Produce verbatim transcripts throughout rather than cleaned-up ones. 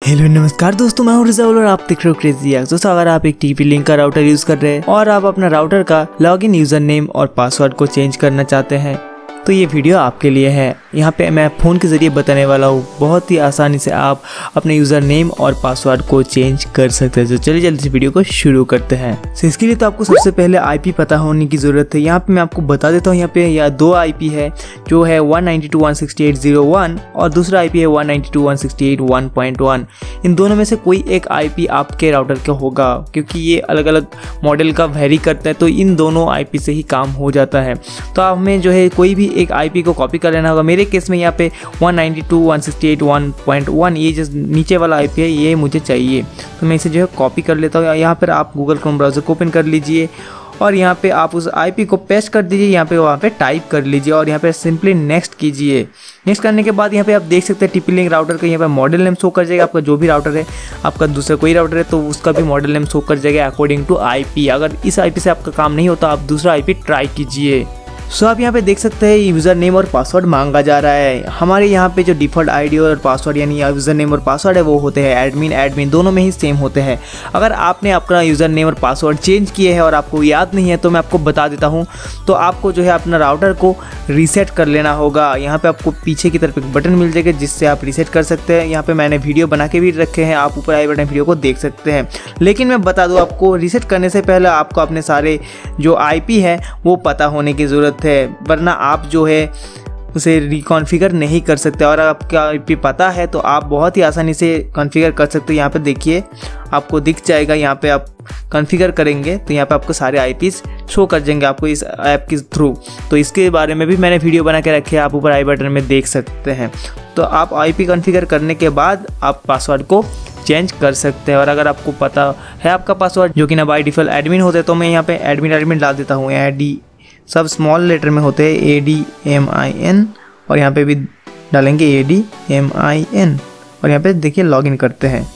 Hello नमस्कार दोस्तों, मैं हूं रिज़ाउल और आप देख रहे हो क्रेजी एक्स। दोस्तों अगर आप एक टीपी लिंक का राउटर यूज कर रहे हैं और आप अपना राउटर का लॉगिन यूजर नेम और पासवर्ड को चेंज करना चाहते हैं तो ये वीडियो आपके लिए है। यहाँ पे मैं फ़ोन के ज़रिए बताने वाला हूँ, बहुत ही आसानी से आप अपने यूज़र नेम और पासवर्ड को चेंज कर सकते हैं। तो चलिए जल्दी से वीडियो को शुरू करते हैं। तो इसके लिए तो आपको सबसे पहले आईपी पता होने की ज़रूरत है। यहाँ पे मैं आपको बता देता हूँ, यहाँ पे या दो आईपी है जो है one ninety two dot one sixty eight dot zero one और दूसरा आईपी है one ninety two dot one sixty eight dot one point one. इन दोनों में से कोई एक आईपी आपके राउटर का होगा, क्योंकि ये अलग अलग मॉडल का वेरी करता है, तो इन दोनों आईपी से ही काम हो जाता है। तो आप हमें जो है कोई भी एक आईपी को कॉपी कर लेना होगा। मेरे केस में यहाँ पे one ninety two dot one sixty eight dot one point one ये जो नीचे वाला आईपी है ये मुझे चाहिए, तो मैं इसे जो है कॉपी कर लेता हूँ। यहाँ पर आप गूगल क्रोम ब्राउज़र को ओपन कर लीजिए और यहाँ पे आप उस आईपी को पेस्ट कर दीजिए, यहाँ पे वहाँ पे टाइप कर लीजिए और यहाँ पे सिंपली नेक्स्ट कीजिए। नेक्स्ट करने के बाद यहाँ पे आप देख सकते हैं टीपी लिंक राउटर का यहाँ पे मॉडल नेम शो कर जाएगा। आपका जो भी राउटर है, आपका दूसरा कोई राउटर है तो उसका भी मॉडल नेम शो कर जाएगा अकॉर्डिंग टू आईपी। अगर इस आईपी से आपका काम नहीं होता, आप दूसरा आईपी ट्राई कीजिए। सो so, आप यहाँ पे देख सकते हैं यूज़र नेम और पासवर्ड मांगा जा रहा है। हमारे यहाँ पे जो डिफ़ॉल्ट आईडी और पासवर्ड यानी यूज़र नेम और पासवर्ड है वो होते हैं एडमिन एडमिन दोनों में ही सेम होते हैं। अगर आपने अपना यूज़र नेम और पासवर्ड चेंज किए हैं और आपको याद नहीं है तो मैं आपको बता देता हूँ, तो आपको जो है अपना राउटर को रीसेट कर लेना होगा। यहाँ पर आपको पीछे की तरफ एक बटन मिल जाएगा जिससे आप रीसेट कर सकते हैं। यहाँ पर मैंने वीडियो बना के भी रखे हैं, आप ऊपर आई बटन वीडियो को देख सकते हैं। लेकिन मैं बता दूँ आपको, रीसेट करने से पहले आपको अपने सारे जो आई पी है वो पता होने की ज़रूरत है, वरना आप जो है उसे रिकॉन्फ़िगर नहीं कर सकते। और आपका आईपी पता है तो आप बहुत ही आसानी से कॉन्फ़िगर कर सकते हो। यहाँ पे देखिए आपको दिख जाएगा, यहाँ पे आप कॉन्फ़िगर करेंगे तो यहाँ पे आपको सारे आईपीस शो कर जाएंगे आपको इस ऐप के थ्रू। तो इसके बारे में भी मैंने वीडियो बना के रखे हैं, आप ऊपर आई बटन में देख सकते हैं। तो आप आईपी कॉन्फ़िगर करने के बाद आप पासवर्ड को चेंज कर सकते हैं। और अगर आपको पता है आपका पासवर्ड जो कि ना बाय डिफ़ॉल्ट एडमिन होते हैं, तो मैं यहाँ पे एडमिन एडमिन डाल देता हूँ। ए डी सब स्मॉल लेटर में होते हैं, A D M I N, और यहाँ पे भी डालेंगे A D M I N और यहाँ पे देखिए लॉगिन करते हैं।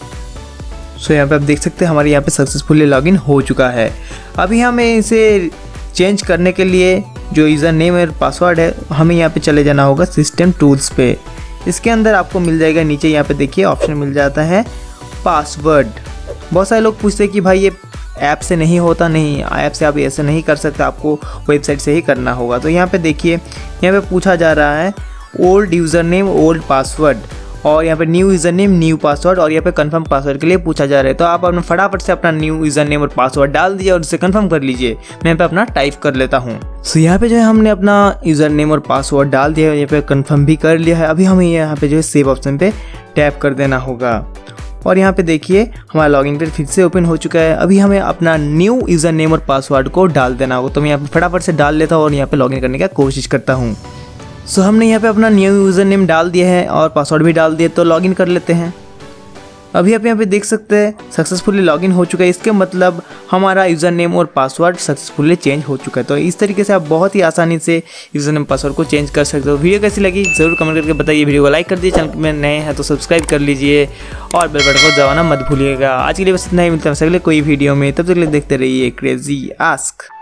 सो यहाँ पे आप देख सकते हैं हमारे यहाँ पे सक्सेसफुली लॉगिन हो चुका है। अभी हमें इसे चेंज करने के लिए जो यूज़र नेम और पासवर्ड है, हमें यहाँ पे चले जाना होगा सिस्टम टूल्स पे। इसके अंदर आपको मिल जाएगा नीचे, यहाँ पे देखिए ऑप्शन मिल जाता है पासवर्ड। बहुत सारे लोग पूछते हैं कि भाई ये ऐप से नहीं होता। नहीं, ऐप से आप ऐसे नहीं कर सकते, आपको वेबसाइट से ही करना होगा। तो यहाँ पे देखिए, यहाँ पे पूछा जा रहा है old user name old password, और यहाँ पे new user name new password, और यहाँ पे कंफर्म पासवर्ड के लिए पूछा जा रहा है। तो आप अपना फटाफट से अपना न्यू यूज़र नेम और पासवर्ड डाल दीजिए और इसे कंफर्म कर लीजिए। मैं यहाँ पे अपना टाइप कर लेता हूँ। सो यहाँ पे जो है हमने अपना यूज़र नेम और पासवर्ड डाल दिया है, यहाँ पे कंफर्म भी कर लिया है। अभी हमें यहाँ पे जो है सेव ऑप्शन पे टैप कर देना होगा और यहाँ पे देखिए हमारा लॉगिन पेज फिर से ओपन हो चुका है। अभी हमें अपना न्यू यूज़र नेम और पासवर्ड को डाल देना होगा, तो मैं यहाँ पे फटाफट से डाल लेता हूँ और यहाँ पे लॉगिन करने की कोशिश करता हूँ। सो हमने यहाँ पे अपना न्यू यूज़र नेम डाल दिया है और पासवर्ड भी डाल दिया, तो लॉगिन कर लेते हैं। अभी आप यहाँ पे देख सकते हैं सक्सेसफुली लॉगिन हो चुका है। इसके मतलब हमारा यूज़र नेम और पासवर्ड सक्सेसफुली चेंज हो चुका है। तो इस तरीके से आप बहुत ही आसानी से यूज़र नेम पासवर्ड को चेंज कर सकते हो। वीडियो कैसी लगी ज़रूर कमेंट करके बताइए। वीडियो को लाइक कर दीजिए, चैनल में नए हैं तो सब्सक्राइब कर लीजिए और बेल बटन को दबाना मत भूलिएगा। आज के लिए बस इतना ही, मिलता है अगले कोई वीडियो में, तब तक देखते रहिए क्रेजी आस्क।